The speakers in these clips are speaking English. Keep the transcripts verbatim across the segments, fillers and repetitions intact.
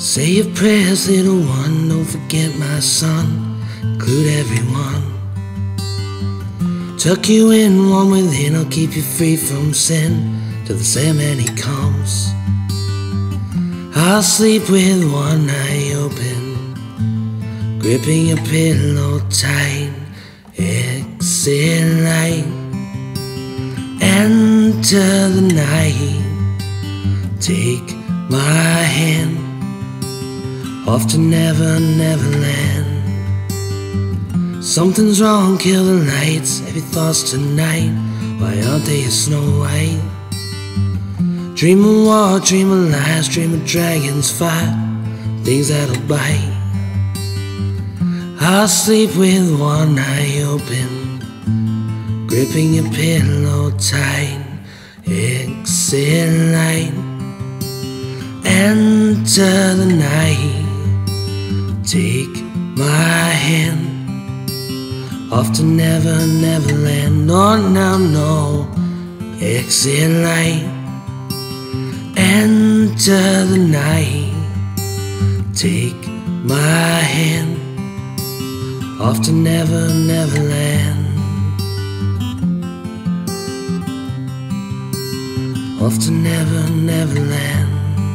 Say your prayers, little one, don't forget my son, include everyone. Tuck you in, one within, I'll keep you free from sin, till the Sandman he comes. I'll sleep with one eye open, gripping your pillow tight, exit light, enter the night, take my hand, off to Never, Neverland. Something's wrong, kill the lights, heavy thoughts tonight, why aren't they a Snow White? Dream of war, dream of lies, dream of dragons fight, things that'll bite. I'll sleep with one eye open, gripping your pillow tight, exit light, enter the night, take my hand, off to Never, Neverland. Oh, now, no, exit light, enter the night, take my hand, off to Never, Neverland. Off to Never, Neverland.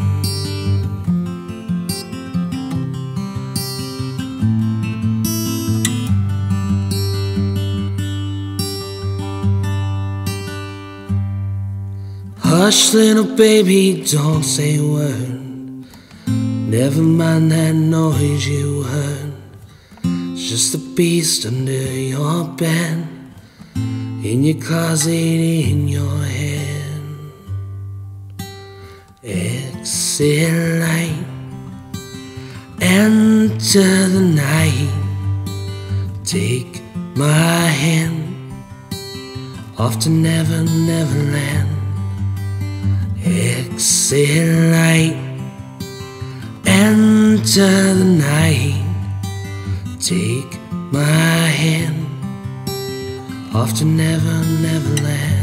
Hush, little baby, don't say a word. Never mind that noise you heard. It's just a beast under your bed, in your closet, in your head. Exit light, enter the night, take my hand, off to Never, Neverland. Exit light, enter the night, take my hand, off to Never, Neverland.